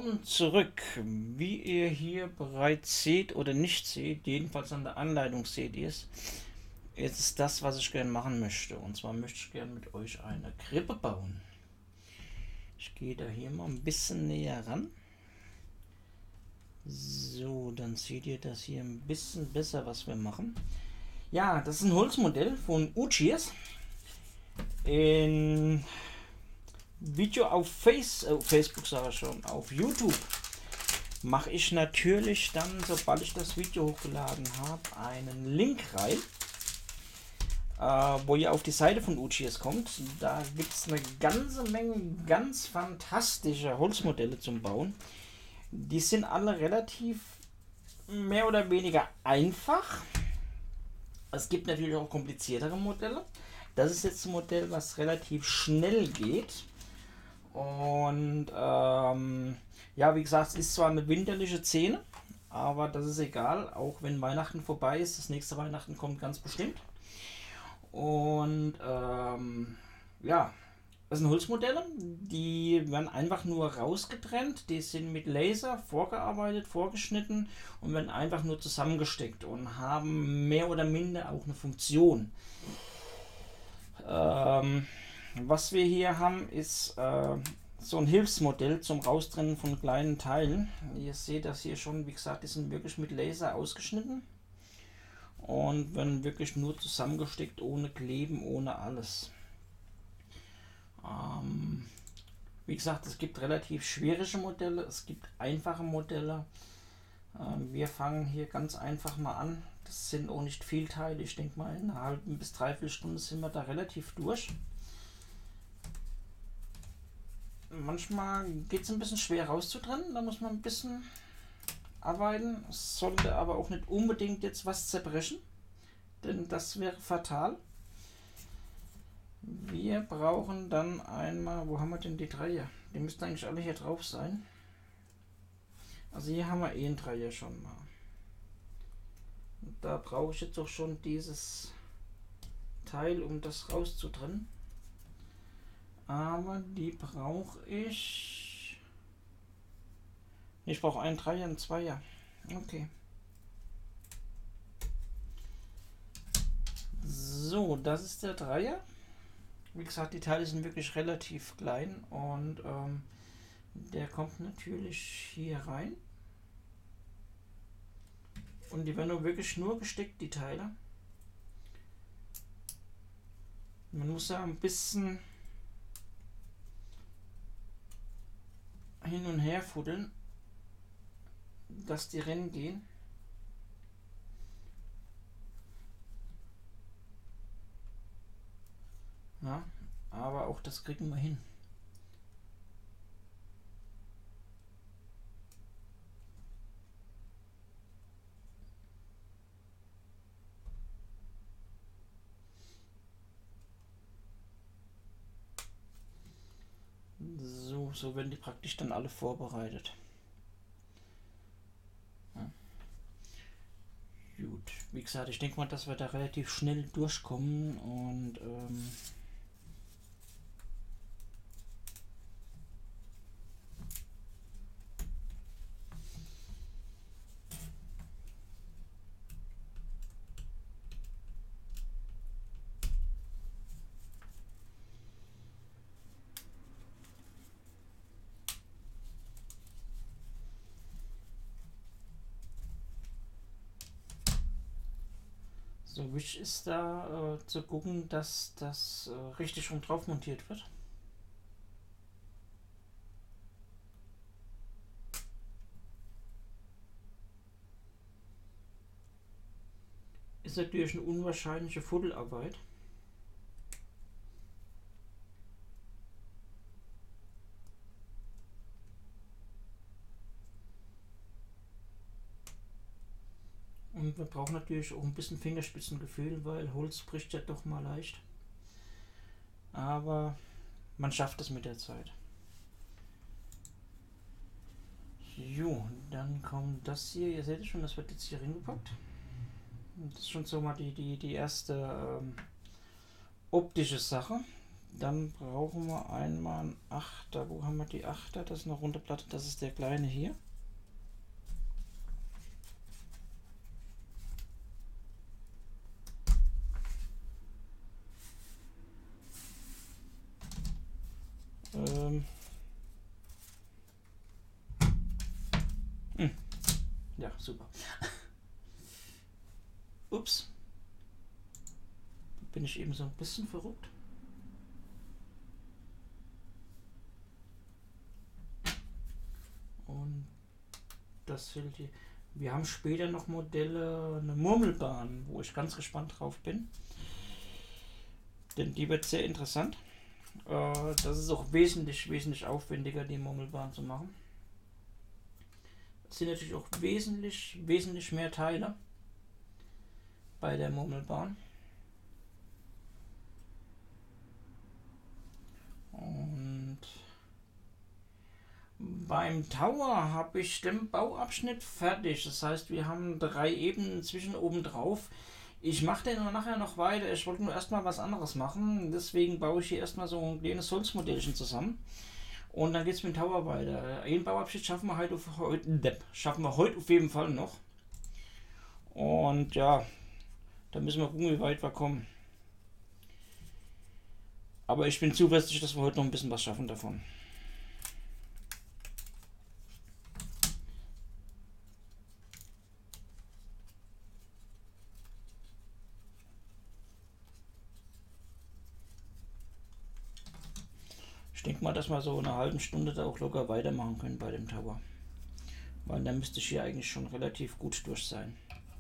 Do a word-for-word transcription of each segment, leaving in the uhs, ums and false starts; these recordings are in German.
Willkommen zurück. Wie ihr hier bereits seht oder nicht seht, jedenfalls an der Anleitung seht ihr es, ist das, was ich gerne machen möchte. Und zwar möchte ich gerne mit euch eine Krippe bauen. Ich gehe da hier mal ein bisschen näher ran. So, dann seht ihr das hier ein bisschen besser, was wir machen. Ja, das ist ein Holzmodell von Uchiers. In Video auf Face, äh, Facebook sage ich schon, auf YouTube mache ich natürlich dann, sobald ich das Video hochgeladen habe, einen Link rein, äh, wo ihr auf die Seite von Uchiers kommt. Da gibt es eine ganze Menge ganz fantastische Holzmodelle zum Bauen. Die sind alle relativ mehr oder weniger einfach. Es gibt natürlich auch kompliziertere Modelle. Das ist jetzt ein Modell, was relativ schnell geht. Und ähm, ja, wie gesagt, es ist zwar eine winterliche Szene, aber das ist egal, auch wenn Weihnachten vorbei ist. Das nächste Weihnachten kommt ganz bestimmt. Und ähm, ja, das sind Holzmodelle, die werden einfach nur rausgetrennt, die sind mit Laser vorgearbeitet, vorgeschnitten und werden einfach nur zusammengesteckt und haben mehr oder minder auch eine Funktion. Ähm, was wir hier haben, ist äh, so ein Hilfsmodell zum Raustrennen von kleinen Teilen. Ihr seht das hier schon, wie gesagt, die sind wirklich mit Laser ausgeschnitten und werden wirklich nur zusammengesteckt, ohne Kleben, ohne alles. Ähm, wie gesagt, es gibt relativ schwierige Modelle, es gibt einfache Modelle. Ähm, wir fangen hier ganz einfach mal an. Das sind auch nicht viel Teile. Ich denke mal, in einer halben bis dreiviertel Stunde sind wir da relativ durch. Manchmal geht es ein bisschen schwer rauszutrennen, da muss man ein bisschen arbeiten. Es sollte aber auch nicht unbedingt jetzt was zerbrechen, denn das wäre fatal. Wir brauchen dann einmal, wo haben wir denn die Dreier? Die müssten eigentlich alle hier drauf sein. Also hier haben wir eh einen Dreier schon mal. Und da brauche ich jetzt auch schon dieses Teil, um das rauszutrennen. Aber die brauche ich. Ich brauche einen Dreier, einen Zweier. Okay. So, das ist der Dreier. Wie gesagt, die Teile sind wirklich relativ klein und ähm, der kommt natürlich hier rein. Und die werden auch wirklich nur gesteckt, die Teile. Man muss ja ein bisschen hin und her fuddeln, dass die Rennen gehen. Ja, aber auch das kriegen wir hin. So, so werden die praktisch dann alle vorbereitet. Ja. Gut, wie gesagt, ich denke mal, dass wir da relativ schnell durchkommen und ähm, so wichtig ist da äh, zu gucken, dass das äh, richtig rum drauf montiert wird. Ist natürlich eine unwahrscheinliche Fuddelarbeit. Und wir brauchen natürlich auch ein bisschen Fingerspitzengefühl, weil Holz bricht ja doch mal leicht. Aber man schafft es mit der Zeit. Jo, dann kommt das hier. Ihr seht es schon, das wird jetzt hier reingepackt. Das ist schon so mal die, die, die erste ähm, optische Sache. Dann brauchen wir einmal einen Achter. Wo haben wir die Achter? Das ist eine runde Platte, das ist der kleine hier. Ähm. Hm. Ja, super. Ups. Bin ich eben so ein bisschen verrückt. Und das fehlt hier. Wir haben später noch Modelle, eine Murmelbahn, wo ich ganz gespannt drauf bin. Denn die wird sehr interessant. Äh, das ist auch wesentlich, wesentlich aufwendiger, die Murmelbahn zu machen. Es sind natürlich auch wesentlich, wesentlich mehr Teile bei der Murmelbahn. Und beim Tower habe ich den Bauabschnitt fertig. Das heißt, wir haben drei Ebenen zwischen oben drauf. Ich mache den nachher noch weiter. Ich wollte nur erstmal was anderes machen. Deswegen baue ich hier erstmal so ein kleines Holzmodellchen zusammen. Und dann geht es mit dem Tower weiter. Einen Bauabschnitt schaffen wir heute auf, heute, schaffen wir heute auf jeden Fall noch. Und ja, da müssen wir gucken, wie weit wir kommen. Aber ich bin zuversichtlich, dass wir heute noch ein bisschen was schaffen davon. Ich denke mal, dass wir so eine halbe Stunde da auch locker weitermachen können bei dem Tower. Weil dann müsste ich hier eigentlich schon relativ gut durch sein.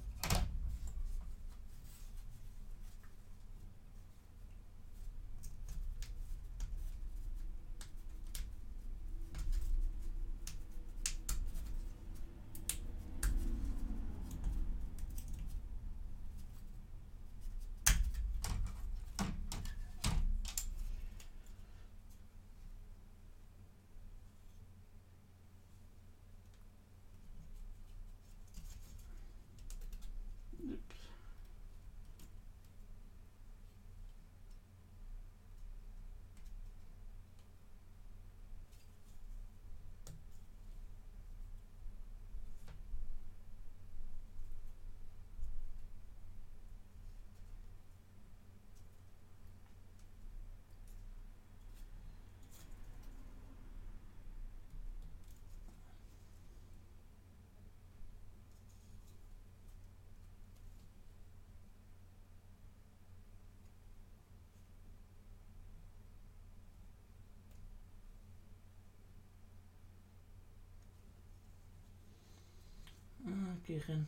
Ah, geh rein.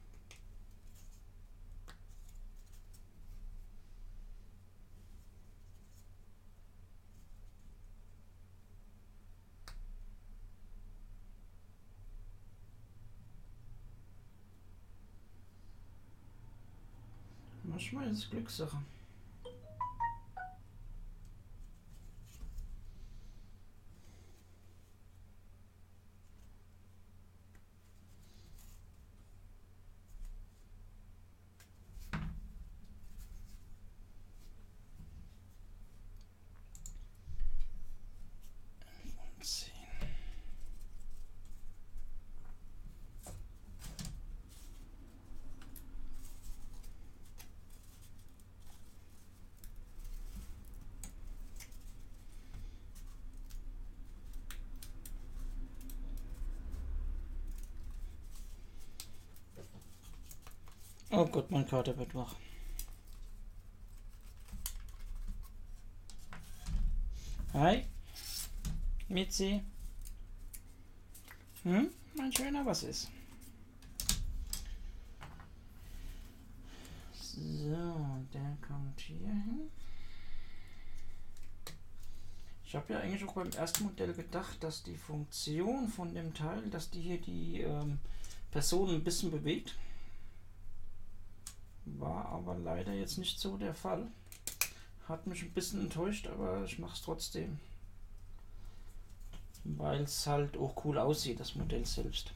Manchmal ist es Glückssache. Oh Gott, mein Kater wird wach. Hi, Mitzi. Hm, mein Schöner, was ist? So, der kommt hier hin. Ich habe ja eigentlich auch beim ersten Modell gedacht, dass die Funktion von dem Teil, dass die hier die ähm, Person ein bisschen bewegt. War aber leider jetzt nicht so der Fall. Hat mich ein bisschen enttäuscht, aber ich mache es trotzdem. Weil es halt auch cool aussieht, das Modell selbst.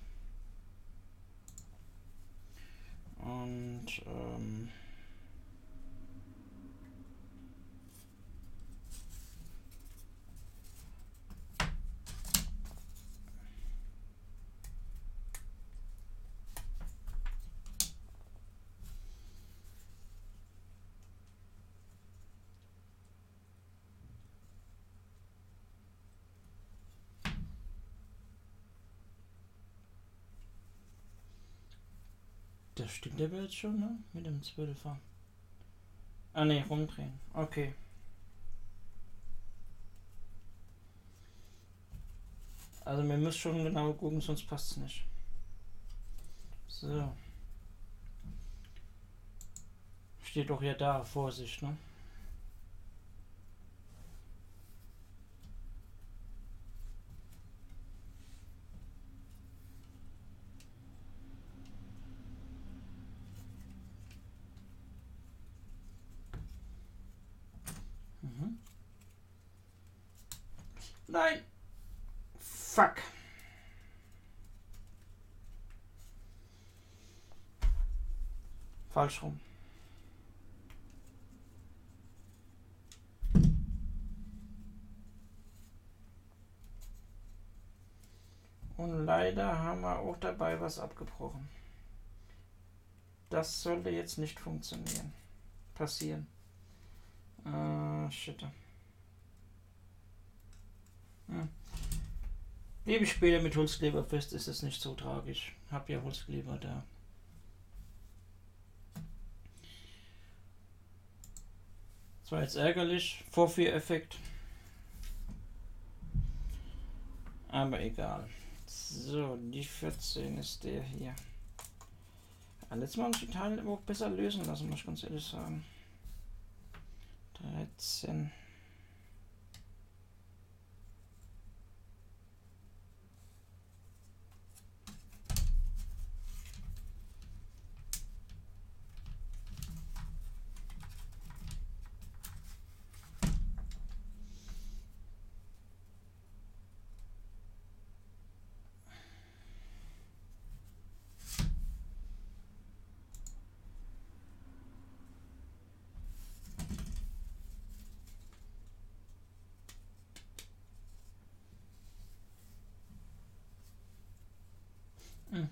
Und ähm das stimmt aber jetzt schon, ne? Mit dem zwölfer. Ah ne, rumdrehen. Okay. Also wir müssen schon genau gucken, sonst passt es nicht. So. Steht doch ja da, Vorsicht, ne? Mhm. Nein! Fuck! Falsch rum. Und leider haben wir auch dabei was abgebrochen. Das sollte jetzt nicht funktionieren. Passieren. Äh, shit. Hm. Lebe ich später mit Holzkleber fest, ist es nicht so tragisch. Hab ja Holzkleber da. Das war jetzt ärgerlich. Vorführeffekt. Aber egal. So, die vierzehn ist der hier. Ja, letztes Mal habe ich die Teile auch besser lösen lassen, muss ich ganz ehrlich sagen. dreizehn. Hm.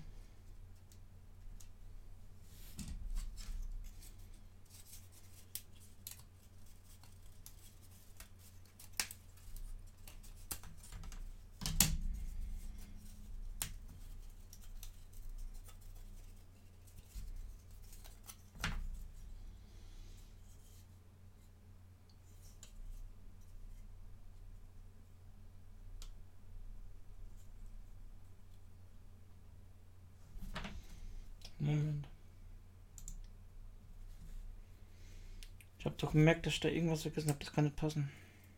Moment. Ich habe doch gemerkt, dass ich da irgendwas vergessen habe. Das kann nicht passen.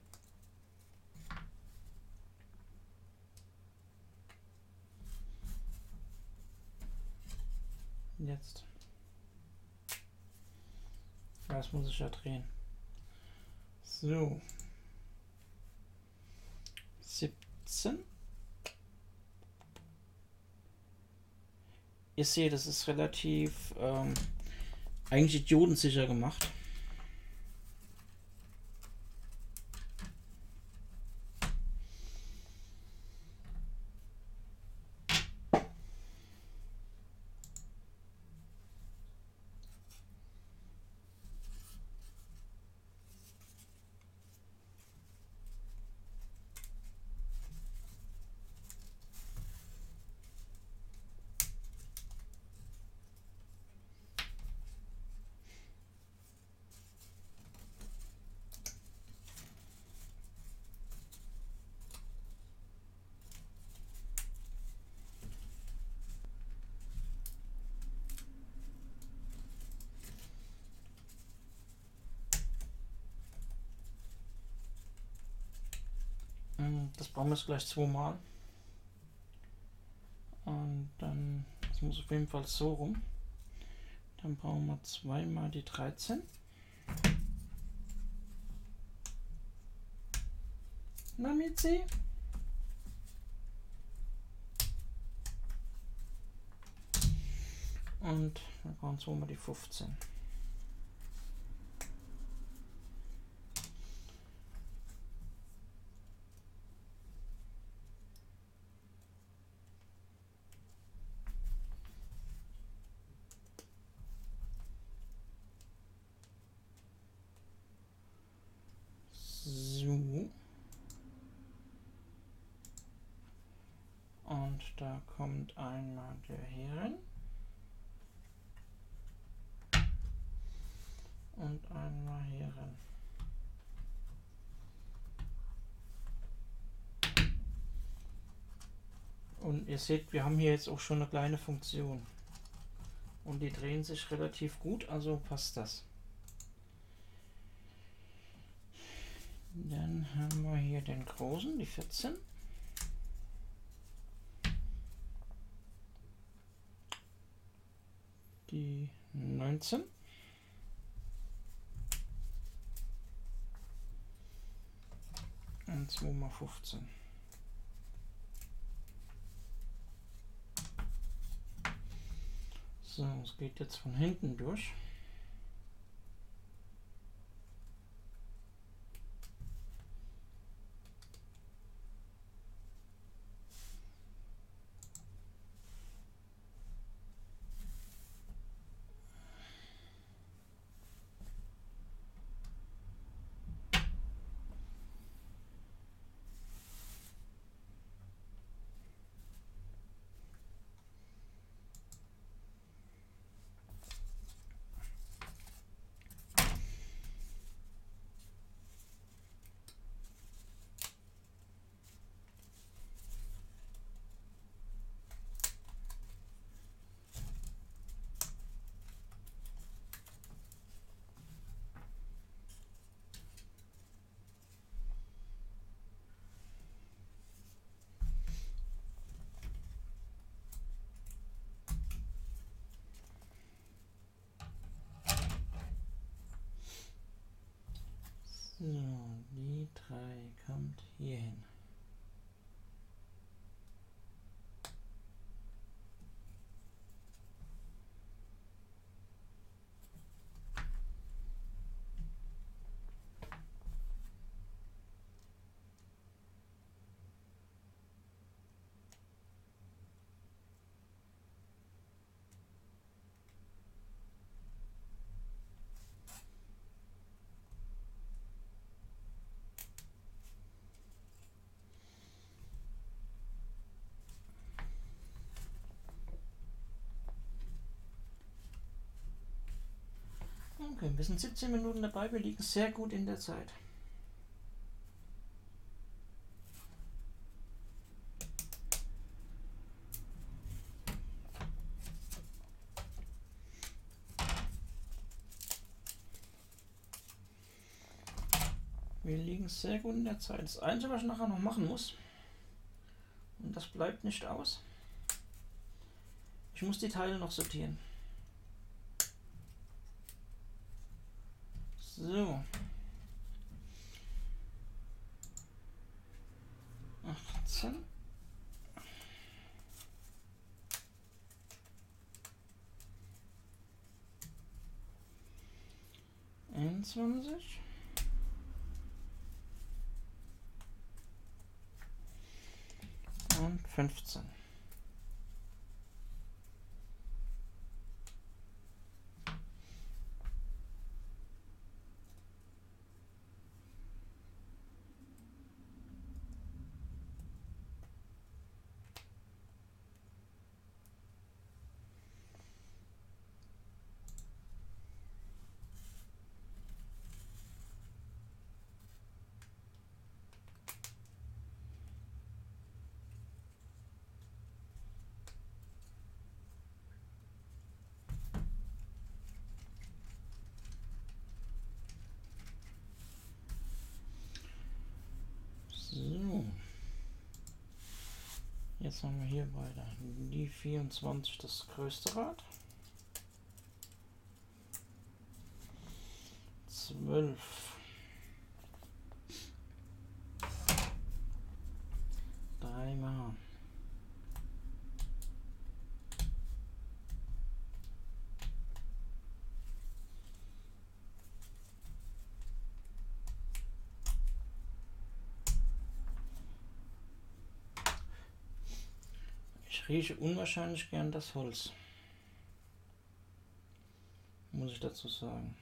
Jetzt. Das muss ich ja drehen. So. siebzehn. Ihr seht, das ist relativ ähm, eigentlich idiotensicher gemacht. Das brauchen wir jetzt gleich zweimal. Und dann, das muss auf jeden Fall so rum. Dann brauchen wir zweimal die dreizehn. Na, Mitzi? Und wir brauchen zweimal die fünfzehn. So. Und da kommt einmal der hier rein. und einmal hier rein. Und ihr seht, wir haben hier jetzt auch schon eine kleine Funktion. Und die drehen sich relativ gut, also passt das. Dann haben wir hier den großen, die vierzehn. Die neunzehn. Und zwei mal fünfzehn. So, es geht jetzt von hinten durch. So, die drei kommt hier hin. Okay, wir sind siebzehn Minuten dabei, wir liegen sehr gut in der Zeit. Wir liegen sehr gut in der Zeit. Das Einzige, was ich nachher noch machen muss, und das bleibt nicht aus, ich muss die Teile noch sortieren. So. achtzehn. einundzwanzig. Und fünfzehn. So. Jetzt haben wir hier weiter die vierundzwanzig, das größte Rad. zwölf. Dreimal. Ich rieche unwahrscheinlich gern das Holz, muss ich dazu sagen.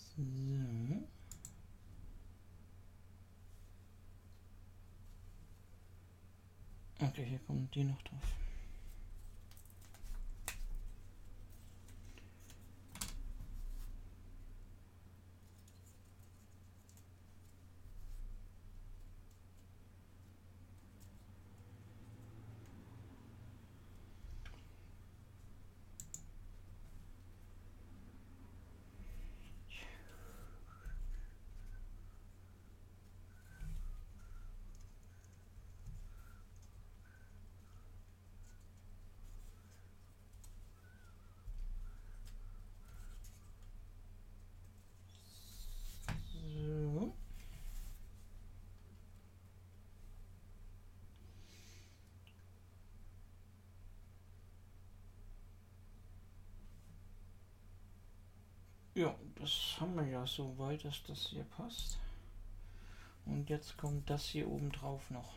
So. Okay, hier kommen die noch drauf. So. Ja, das haben wir ja so weit, dass das hier passt. Und jetzt kommt das hier oben drauf noch.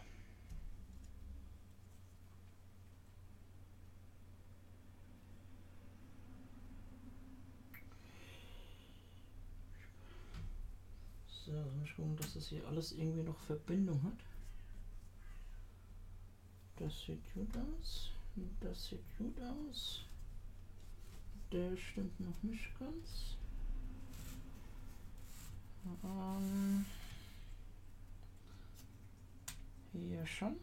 So, mal gucken, dass das hier alles irgendwie noch Verbindung hat. Das sieht gut aus. Das sieht gut aus. Der stimmt noch nicht ganz. Ähm, hier schon.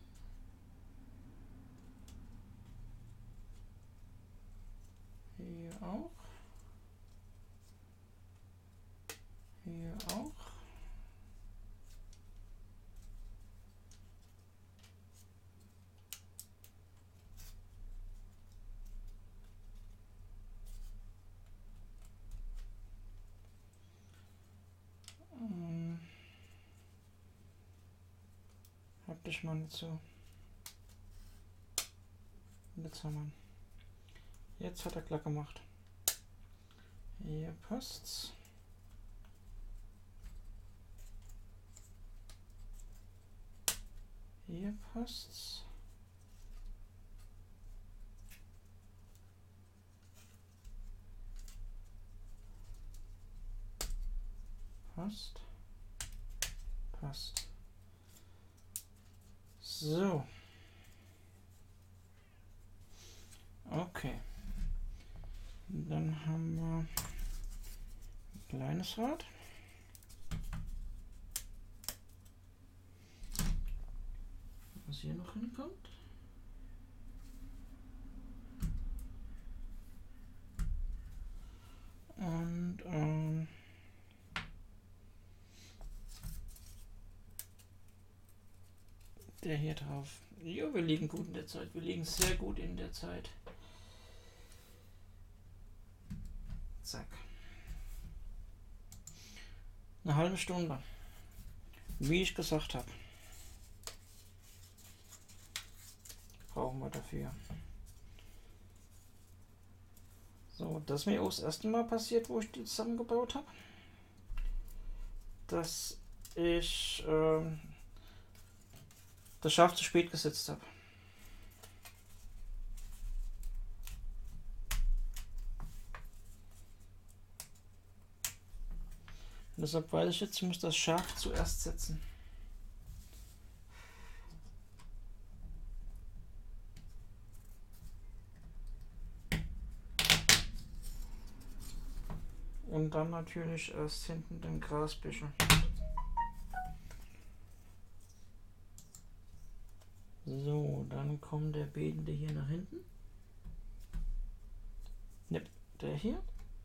Hier auch. Hier auch. Ähm, hab dich mal nicht so. Jetzt haben wir. Jetzt hat er klar gemacht. Hier passt's. Hier passt's. Passt. Passt. So. Okay. Dann haben wir ein kleines Rad. Was hier noch hinkommt. Und ähm, der hier drauf. Jo, wir liegen gut in der Zeit. Wir liegen sehr gut in der Zeit. Zack. Eine halbe Stunde. Wie ich gesagt habe. Brauchen wir dafür. So, das ist mir auch das erste Mal passiert, wo ich die zusammengebaut habe. Dass ich ähm, das Schaf zu spät gesetzt habe. Und deshalb weiß ich jetzt, ich muss das Schaf zuerst setzen. Und dann natürlich erst hinten den Grasbüschel. So, dann kommt der Betende hier nach hinten. Ne, der hier.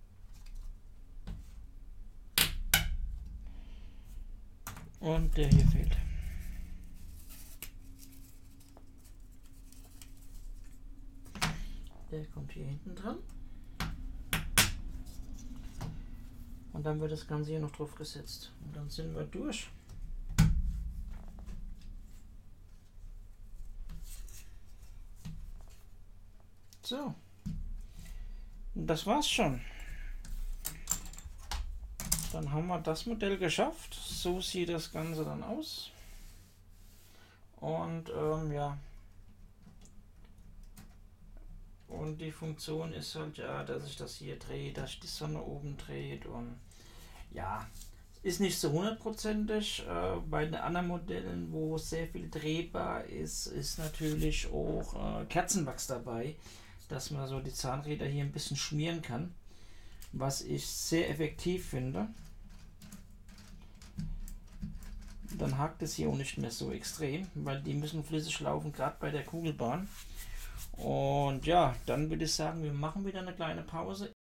Und der hier fehlt. Der kommt hier hinten dran. Und dann wird das Ganze hier noch drauf gesetzt. Und dann sind wir durch. So. Das war's schon. Dann haben wir das Modell geschafft. So sieht das Ganze dann aus. Und ähm, ja. Und die Funktion ist halt ja, dass sich das hier dreht, dass sich die Sonne oben dreht und Ja, ist nicht so hundertprozentig. Äh, bei den anderen Modellen, wo sehr viel drehbar ist, ist natürlich auch äh, Kerzenwachs dabei, dass man so die Zahnräder hier ein bisschen schmieren kann, was ich sehr effektiv finde. Dann hakt es hier auch nicht mehr so extrem, weil die müssen flüssig laufen, gerade bei der Kugelbahn. Und ja, dann würde ich sagen, wir machen wieder eine kleine Pause.